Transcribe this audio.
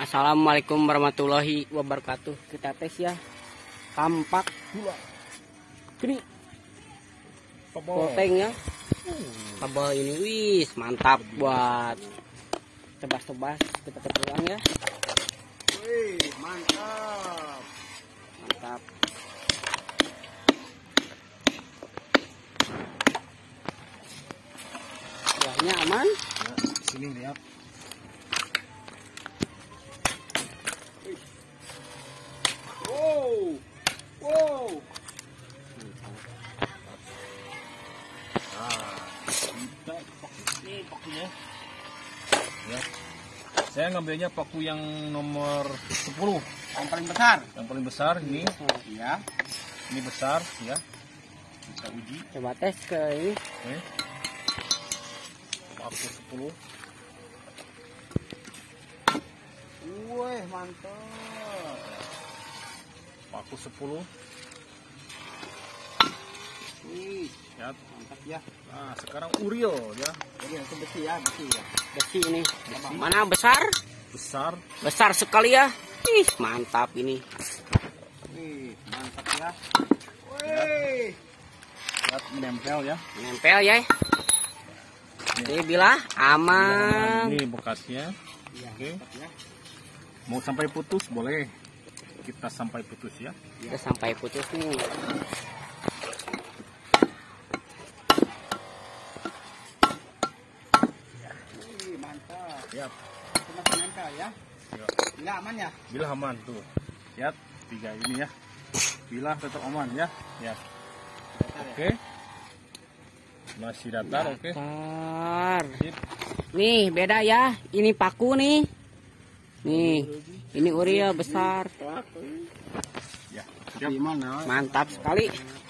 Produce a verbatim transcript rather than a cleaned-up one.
Assalamualaikum warahmatullahi wabarakatuh. Kita tes ya. Kampak gula. Ini poteng ya. Kabel ini wis mantap buat tebas-tebas kita pulang ya. Wih, mantap. Mantap. Kuahnya aman. Ya, sini lihat. Wow. Wow. Nah, kita ini pakunya. Ya. Saya ngambilnya paku yang nomor sepuluh, Yang paling besar. yang paling besar ini. Ya. Ini besar ya. Kita uji. Coba tes ke ini. Oke. Paku sepuluh. Wih, mantap. Paku sepuluh. Wih, Ya. mantap ya. Nah, sekarang uril ya. Jadi itu besi ya, besi ya. Besi ini. Mana besar? Besar. Besar sekali ya. Ih, mantap ini. Wih, mantap ya. Wih, Lihat menempel ya. nempel ya. Jadi bila aman. Ini bekasnya. Iya, Oke. mantap ya. Mau sampai putus boleh. Kita sampai putus ya. Kita sampai putus nih. Wih, mantap. Lihat. Itu masih nempel ya. Ya. Bila aman ya. Bila aman tuh. Lihat tiga ini ya. Bila tetap aman ya. Lihat. Oke. Masih datar, oke. Datar. Sip. Nih beda ya. Ini paku nih. Nih, ini uril besar. Ya. Siap. Mantap sekali.